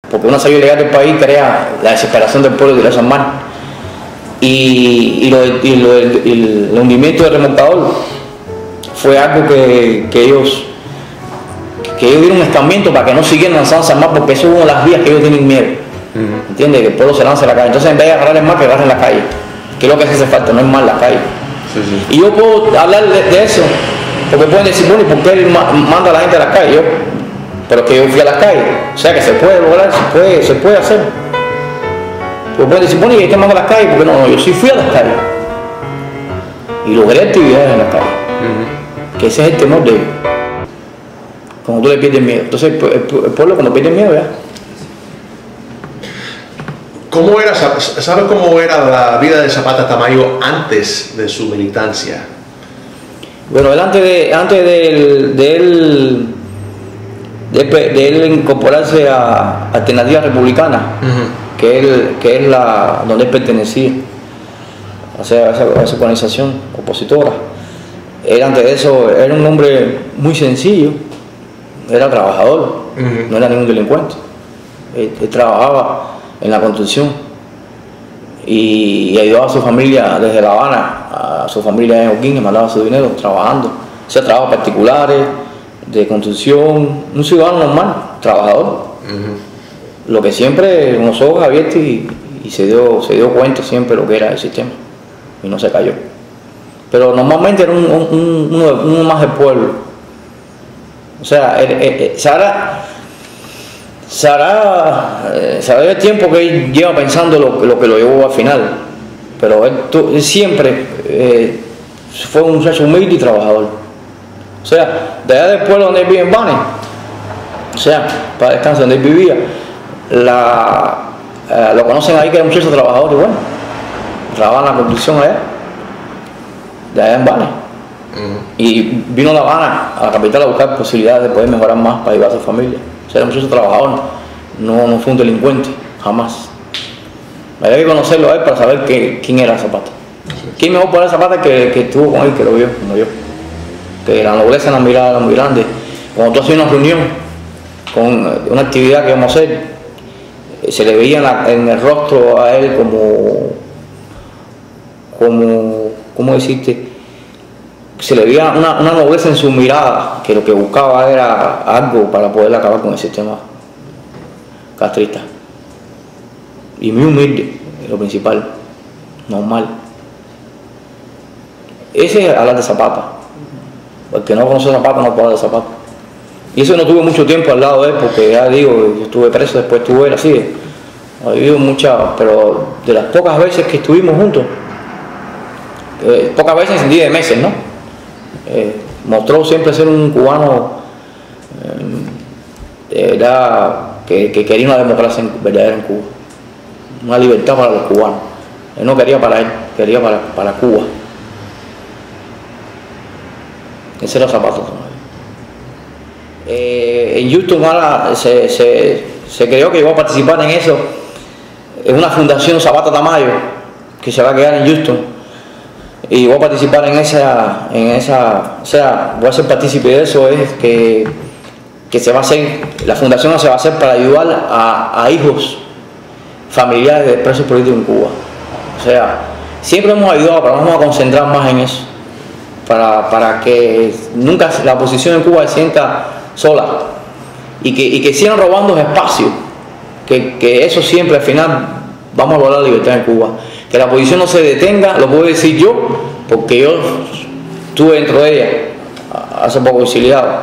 porque una salida ilegal del país crea la desesperación del pueblo de tirarse al mar. Y el hundimiento del remolcador fue algo que ellos dieron un escarmiento para que no siguieran lanzándose al mar, porque eso es una de las vías que ellos tienen miedo. ¿Entiendes? Que el pueblo se lance a la calle. Entonces, en vez de agarrar el mar, que agarren la calle, que es lo que hace falta, no es mar, la calle. Y yo puedo hablar de eso, porque pueden decir, bueno, ¿y por qué él manda a la gente a la calle? Pero que yo fui a las calles, o sea que se puede lograr, se puede hacer. Pero pueden decir, bueno, ¿y hay que mandar a las calles? Porque no, yo sí fui a las calles y logré actividades en las calles, que ese es el temor de ellos, cuando tú le pierdes miedo. Entonces el pueblo cuando pierde miedo ya. ¿Cómo era, ¿sabes cómo era la vida de Zapata Tamayo antes de su militancia? Bueno, él antes de él incorporarse a Alternativa Republicana, que es la donde él pertenecía, o sea, a esa organización opositora. Él antes de eso era un hombre muy sencillo, era trabajador, no era ningún delincuente. Él trabajaba en la construcción y ayudaba a su familia desde La Habana, a su familia en Holguín, y mandaba su dinero trabajando, hacía trabajos particulares de construcción, un ciudadano normal, trabajador, lo que siempre con los ojos abiertos y se dio cuenta siempre lo que era el sistema y no se cayó. Pero normalmente era uno más del pueblo. O sea, sabrá el tiempo que él lleva pensando lo que lo llevó al final, pero él siempre fue un muchacho humilde y trabajador. O sea, de allá del pueblo donde él vive en Bane, o sea, para descansar donde él vivía, lo conocen ahí que era un muchacho trabajador y bueno, trabajaba en la construcción allá, de allá en Bane. Y vino a La Habana, a la capital, a buscar posibilidades de poder mejorar más para ayudar a su familia. O sea, era un muchacho trabajador, no fue un delincuente, jamás. Había que conocerlo a él para saber quién era Zapata. ¿Quién mejor para Zapata que estuvo con él, que lo vio, como yo? Que la nobleza en la mirada era muy grande. Cuando tú hacías una reunión con una actividad que íbamos a hacer, se le veía en el rostro a él ¿cómo decirte? Se le veía una nobleza en su mirada, que lo que buscaba era algo para poder acabar con el sistema castrista. Y muy humilde, lo principal, normal. Ese es hablar de Zapata. El que no conoce a Zapata no puede hablar de Zapata. Y eso no tuve mucho tiempo al lado de él, porque ya digo, yo estuve preso, después estuve él así. Ha vivido muchas, pero de las pocas veces que estuvimos juntos, pocas veces en 10 meses, ¿no? Mostró siempre ser un cubano que quería una democracia verdadera en Cuba, una libertad para los cubanos. Él no quería para él, quería para Cuba. Ese era Zapata. En Houston ahora se creyó que iba a participar en eso, en una fundación Zapata Tamayo que se va a quedar en Houston. Y voy a participar en esa, o sea, voy a ser partícipe de eso, es que se va a hacer, la fundación se va a hacer para ayudar a hijos familiares de presos políticos en Cuba. O sea, siempre hemos ayudado, pero vamos a concentrar más en eso, para que nunca la oposición en Cuba se sienta sola y que sigan robando espacios, que eso siempre al final vamos a lograr la libertad en Cuba. Que la oposición no se detenga, lo puedo decir yo, porque yo estuve dentro de ella hace poco exiliado.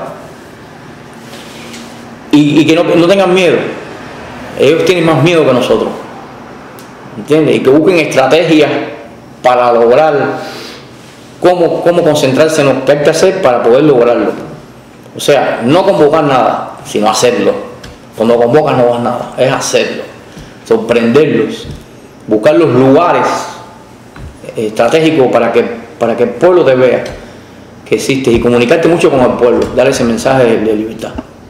Y que no tengan miedo. Ellos tienen más miedo que nosotros, ¿entiendes? Y que busquen estrategias para lograr cómo concentrarse en lo que hay que hacer para poder lograrlo. O sea, no convocar nada, sino hacerlo. Cuando convocas no vas nada, es hacerlo, sorprenderlos, buscar los lugares estratégicos para que el pueblo te vea que existe y comunicarte mucho con el pueblo, dar ese mensaje de libertad.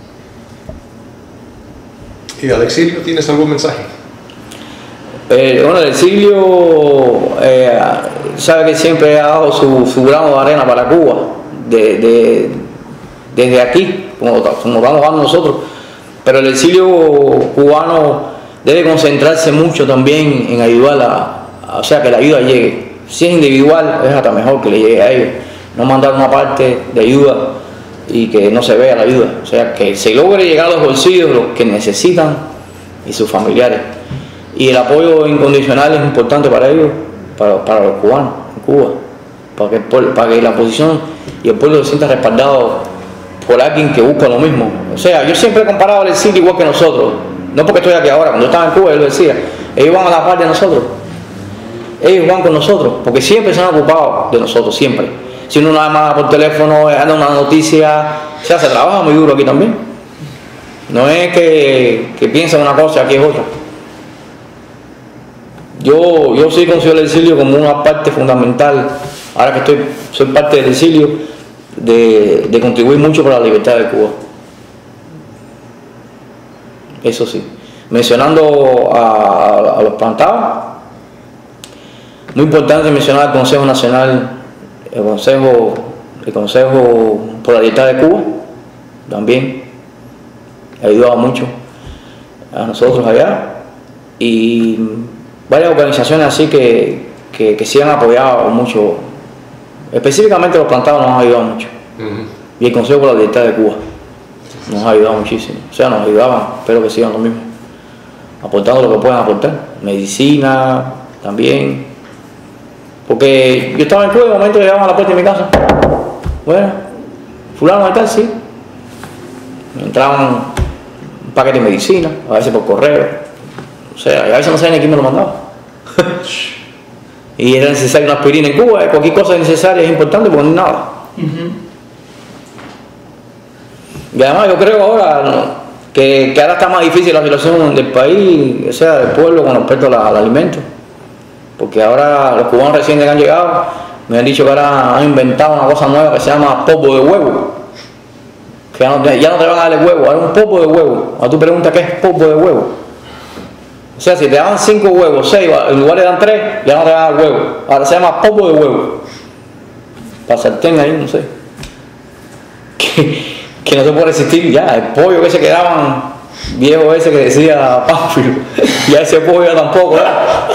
¿Y al exilio tienes algún mensaje? Bueno, el exilio sabe que siempre ha dado su grano de arena para Cuba, desde aquí, como estamos dando nosotros, Pero el exilio cubano debe concentrarse mucho también en ayudar o sea, que la ayuda llegue. Si es individual, es hasta mejor que le llegue a ellos. No mandar una parte de ayuda y que no se vea la ayuda. O sea, que se logre llegar a los bolsillos los que necesitan y sus familiares. Y el apoyo incondicional es importante para ellos, para los cubanos en Cuba. Para que la oposición y el pueblo se sienta respaldado por alguien que busca lo mismo. O sea, yo siempre he comparado el exilio igual que nosotros. No porque estoy aquí ahora, cuando yo estaba en Cuba, yo lo decía, ellos van a la par de nosotros. Ellos van con nosotros, porque siempre se han ocupado de nosotros, siempre. Si uno nada más por teléfono, anda una noticia, o sea, se trabaja muy duro aquí también. No es que piensa una cosa y aquí es otra. Yo sí considero el exilio como una parte fundamental, ahora que soy parte del exilio, de contribuir mucho para la libertad de Cuba. Eso sí. Mencionando a los plantados, muy importante mencionar el Consejo Nacional, el Consejo por la Libertad de Cuba, también ha ayudado mucho a nosotros allá, y varias organizaciones así que sí han apoyado mucho, específicamente los plantados nos han ayudado mucho, y el Consejo por la Libertad de Cuba nos ha ayudado muchísimo, o sea, nos ayudaban, espero que sigan lo mismo, aportando lo que puedan aportar, medicina también, porque yo estaba en Cuba y de momento llegaban a la puerta de mi casa, bueno, fulano de tal, sí, me entraban un paquete de medicina, a veces por correo, o sea, a veces no sabía ni quién me lo mandaba. Y era necesario una aspirina en Cuba, cualquier cosa necesaria es importante porque no hay nada. Y además yo creo ahora que ahora está más difícil la situación del país, o sea, del pueblo con respecto al alimento. Porque ahora los cubanos recién que han llegado me han dicho que ahora han inventado una cosa nueva que se llama polvo de huevo. Que ya no te van a dar el huevo, ahora un polvo de huevo. Ahora tú preguntas qué es polvo de huevo. O sea, si te daban 5 huevos, 6, en lugar de dan 3, ya no te van a dar huevo. Ahora se llama polvo de huevo. Para sartén ahí, no sé. Que no se puede resistir ya. El pollo que se quedaban, viejo ese que decía Pánfilo, ya ese pollo tampoco, ¿verdad?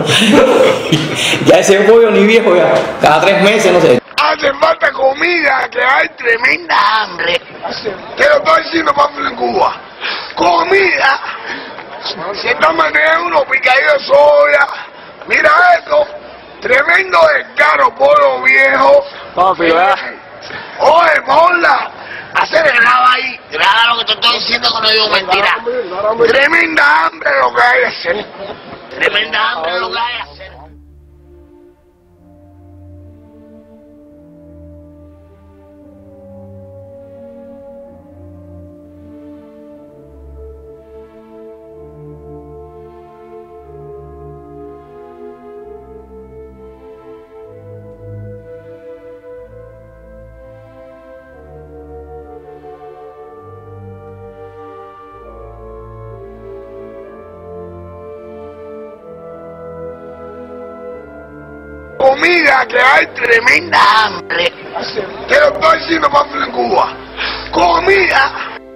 Ya ese pollo ni viejo ya. Cada 3 meses, no sé. Hace falta comida, que hay tremenda hambre. Te lo estoy diciendo, Pánfilo, en Cuba. Comida. Se toman unos picadillos de soya. Mira esto. Tremendo descaro, pollo viejo. Pánfilo, ¿verdad? Oye, ponla. Hacer el grado ahí. Graba lo que te estoy diciendo, que no digo mentira. Tremenda hambre lo que hay que hacer. Tremenda hambre lo que hay que hacer. Comida, que hay tremenda hambre. Te lo estoy diciendo, Pánfilo, en Cuba. Comida.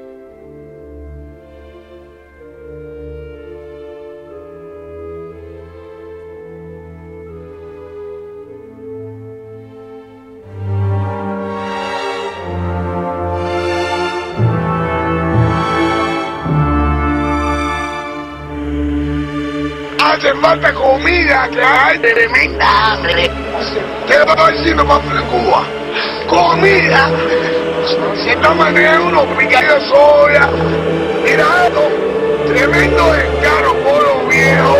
Hace falta comida, que hay tremenda hambre. Te lo estoy diciendo, Pánfilo, en Cuba. Comida. Se toman unos picadillos de soya. Mira esto. Tremendo descaro, pollo viejo.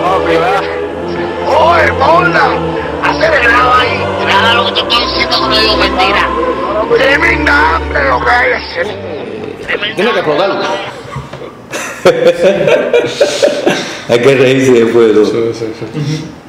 Oye, ponla. Hacer el grado ahí. Graba lo que te estoy diciendo, que no digo mentira. Tremenda hambre lo que hay que hacer. Tiene que explotarlo. Hay que reírse después de todo. Sí.